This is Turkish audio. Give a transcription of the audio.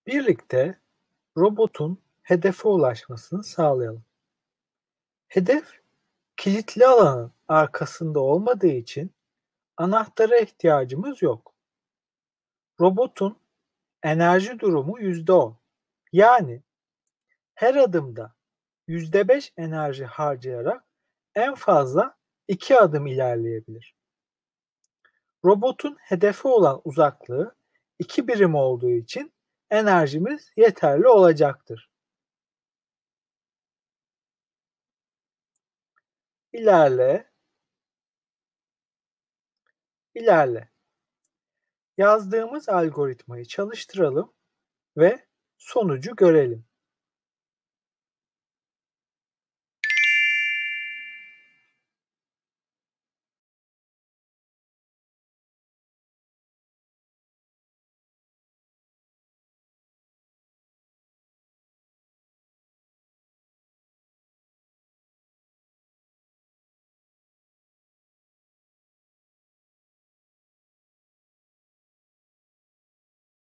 Birlikte robotun hedefe ulaşmasını sağlayalım. Hedef, kilitli alanın arkasında olmadığı için anahtara ihtiyacımız yok. Robotun enerji durumu %10. Yani her adımda %5 enerji harcayarak en fazla 2 adım ilerleyebilir. Robotun hedefe olan uzaklığı 2 birim olduğu için enerjimiz yeterli olacaktır. İlerle, ilerle. Yazdığımız algoritmayı çalıştıralım ve sonucu görelim.